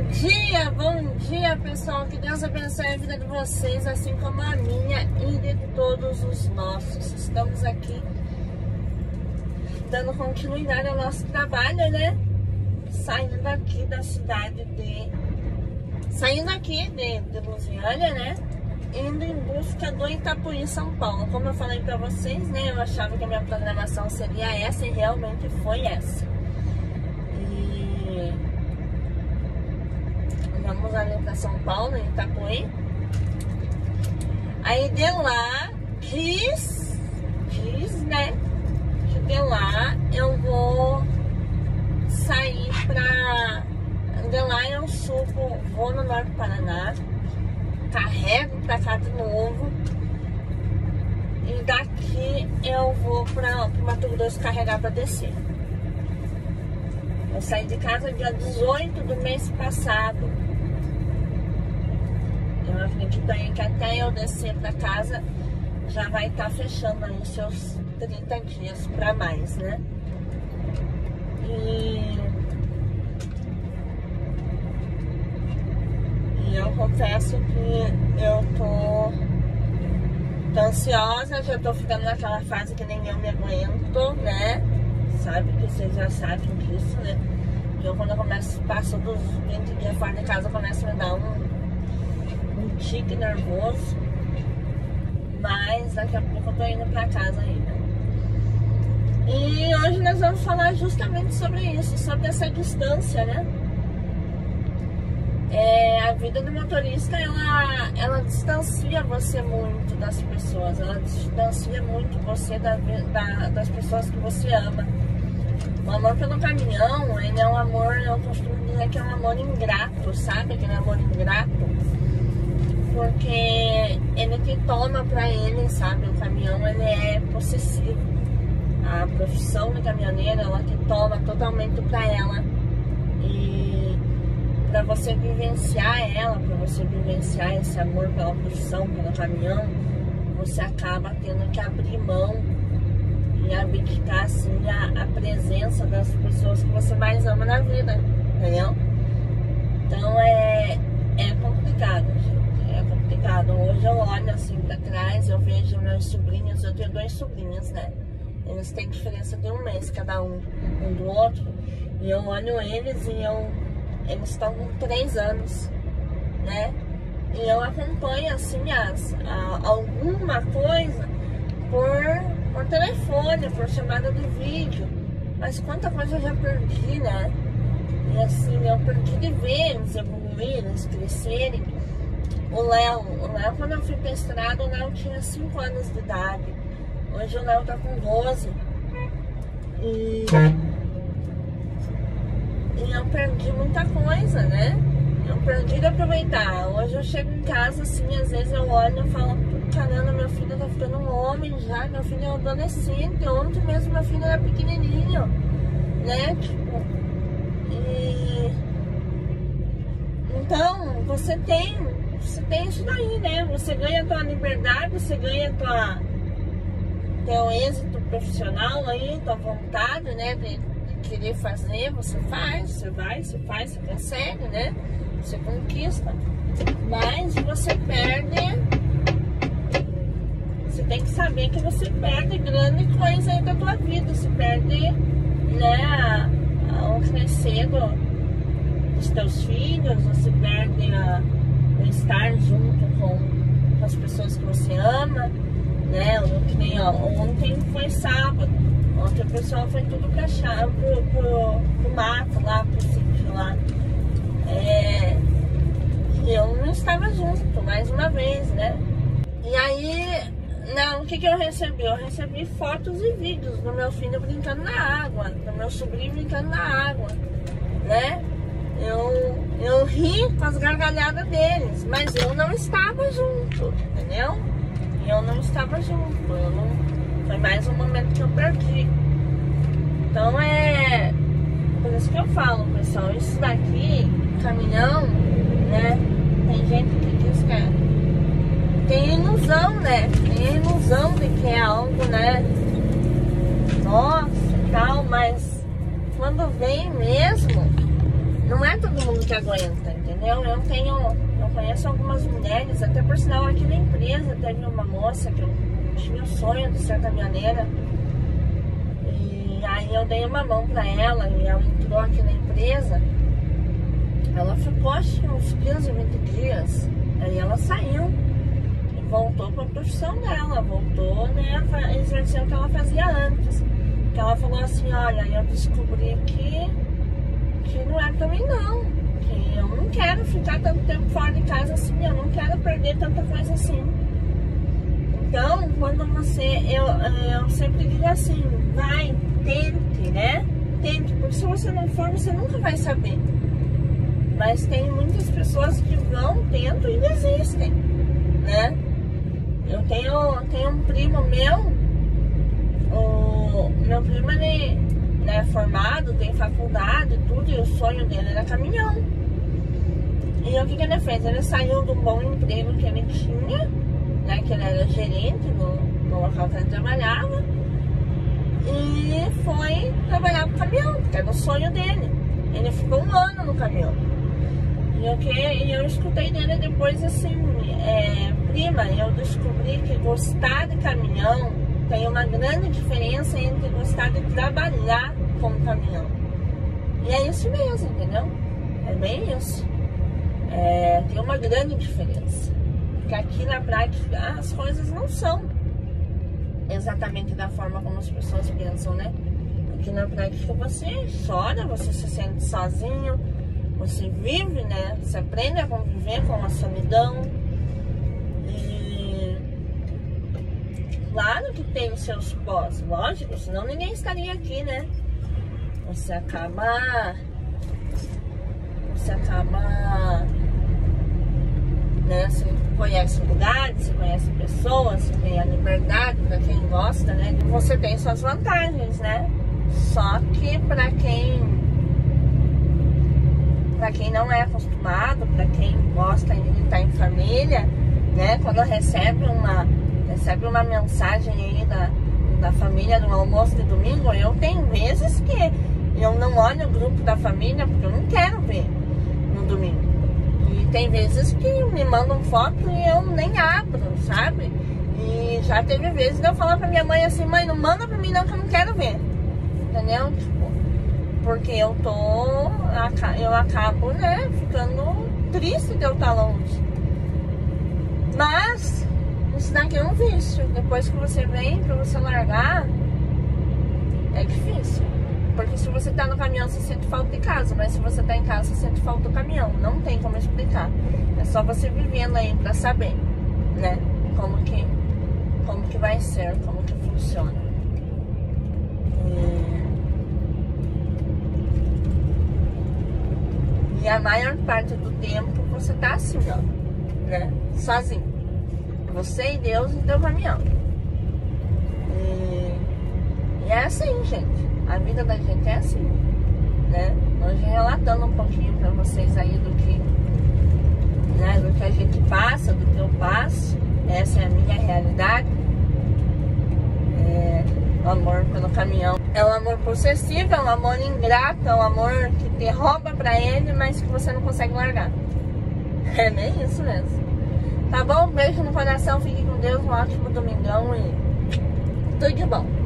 Bom dia pessoal, que Deus abençoe a vida de vocês, assim como a minha e de todos os nossos. Estamos aqui dando continuidade ao nosso trabalho, né? Saindo aqui da cidade saindo aqui de Lusiânia, né? Indo em busca do Itapuí, São Paulo. Como eu falei pra vocês, né? Eu achava que a minha programação seria essa e realmente foi essa. Vamos ali pra São Paulo, em Itapuí. Aí de lá, né? Que de lá eu vou sair pra... De lá eu subo, vou no Norte do Paraná, carrego pra cá de novo. E daqui eu vou pro Mato Grosso carregar pra descer. Eu saí de casa dia 18 do mês passado. Eu acredito que até eu descer pra casa já vai estar fechando aí os seus 30 dias pra mais, né? E eu confesso que eu tô ansiosa, já tô ficando naquela fase que nem eu me aguento, né? Sabe que vocês já sabem disso, né? Eu quando eu passo dos 20 dias fora de casa, começo a me dar um tique nervoso. Mas daqui a pouco eu tô indo pra casa ainda. E hoje nós vamos falar justamente sobre isso, sobre essa distância, né? A vida do motorista, ela distancia você muito das pessoas. Ela distancia muito você das pessoas que você ama. O amor pelo caminhão, ele é um amor, eu costumo dizer que é um amor ingrato, sabe? Aquele amor ingrato. Porque ele te toma pra ele, sabe? O caminhão, ele é possessivo. A profissão de caminhoneiro, ela te toma totalmente pra ela. E pra você vivenciar ela, pra você vivenciar esse amor pela profissão, pelo caminhão, você acaba tendo que abrir mão e abdicar, assim, a presença das pessoas que você mais ama na vida, entendeu? Então é complicado, gente, é complicado. Hoje eu olho assim pra trás, eu vejo meus sobrinhos, eu tenho 2 sobrinhos, né? Eles têm diferença de 1 mês cada um do outro, e eu olho eles e eles estão com 3 anos, né? E eu acompanho assim alguma coisa por telefone, por chamada de vídeo, mas quanta coisa eu já perdi, né? E assim, eu perdi de ver eles evoluírem, eles crescerem. O Léo, quando eu fui pra estrada, o Léo tinha 5 anos de idade. Hoje o Léo tá com 12. E eu perdi muita coisa, né? Eu perdi de aproveitar. Hoje eu chego em casa, assim, às vezes eu olho e falo: caramba, meu filho tá ficando um homem já, meu filho é um adolescente. Ontem mesmo meu filho era pequenininho, né? Tipo, então, você tem isso daí, né? Você ganha a tua liberdade, você ganha teu êxito profissional aí, tua vontade, né? De querer fazer, você faz, você vai, você faz, você consegue, né? Você conquista. Mas você perde. Você tem que saber que você perde grande coisa aí da tua vida. Você perde, né, o crescer dos teus filhos. Você perde o estar junto com as pessoas que você ama, né? Ontem foi sábado. Ontem o pessoal foi tudo pra pro mato lá, pro sítio lá. E eu não estava junto, mais uma vez, né? E aí, o que eu recebi? Eu recebi fotos e vídeos do meu filho brincando na água, do meu sobrinho brincando na água, né? Eu ri com as gargalhadas deles, mas eu não estava junto, entendeu? Eu não estava junto, foi mais um momento que eu perdi. Então por isso que eu falo, pessoal, isso daqui, caminhão, né? Tem gente que diz que tem ilusão, né? Tem ilusão de que é algo, né? Nossa, tal, mas quando vem mesmo, não é todo mundo que aguenta, entendeu? Eu conheço algumas mulheres, até por sinal aqui na empresa teve uma moça que eu tinha o sonho de ser caminhoneira. E aí eu dei uma mão pra ela e ela entrou aqui na empresa. Ela ficou acho que uns 15, 20 dias. Aí ela saiu e voltou pra profissão dela, voltou, né, a exercer o que ela fazia antes. Que ela falou assim, olha, eu descobri que não é pra mim não. Que eu não quero ficar tanto tempo fora de casa assim, eu não quero perder tanta coisa assim. Então, quando eu sempre digo assim, vai, tente, né? Tente, porque se você não for, você nunca vai saber. Mas tem muitas pessoas que vão, tentam e desistem, né? Eu tenho um primo meu, o meu primo ele, né, formado, tem faculdade e tudo, e o sonho dele era caminhão. E o que ele fez? Ele saiu de um bom emprego que ele tinha, né, que ele era gerente no local que ele trabalhava, e foi trabalhar com caminhão, porque era o sonho dele. Ele ficou 1 ano no caminhão. E eu escutei dele depois assim, prima, eu descobri que gostar de caminhão tem uma grande diferença entre gostar de trabalhar com caminhão. E é isso mesmo, entendeu? É bem isso. Tem uma grande diferença. Porque aqui na prática as coisas não são exatamente da forma como as pessoas pensam, né? Aqui na prática você chora, você se sente sozinho, você vive, né? Você aprende a conviver com a solidão. E claro que tem os seus pós, lógico, senão ninguém estaria aqui, né? Você acaba, né? Você conhece lugares, você conhece pessoas, você tem a liberdade para quem gosta, né? Você tem suas vantagens, né? Só que para quem não é acostumado, para quem gosta de estar em família, né? Quando recebe uma mensagem aí da família no almoço de domingo, eu tenho vezes que eu não olho o grupo da família porque eu não quero ver no domingo. E tem vezes que me mandam foto e eu nem abro, sabe? E já teve vezes de eu falar pra minha mãe assim, mãe, não manda pra mim não que eu não quero ver. Entendeu? Tipo, porque eu acabo, né, ficando triste de eu estar longe. Mas isso daqui é um vício. Depois que você vem, pra você largar, é difícil. Porque se você tá no caminhão, você sente falta de casa. Mas se você tá em casa, você sente falta do caminhão. Não tem como explicar. É só você vivendo aí pra saber, né? Como que vai ser, como que funciona. E a maior parte do tempo você tá assim, ó, né? Sozinho. Você e Deus e teu caminhão. E é assim, gente. A vida da gente é assim, né? Hoje relatando um pouquinho pra vocês aí do que a gente passa, do que eu passo. Essa é a minha realidade. O amor pelo caminhão é um amor possessivo, é um amor ingrato, é um amor que te rouba pra ele, mas que você não consegue largar. É bem isso mesmo. Tá bom? Um beijo no coração, fique com Deus, um ótimo domingão e tudo de bom.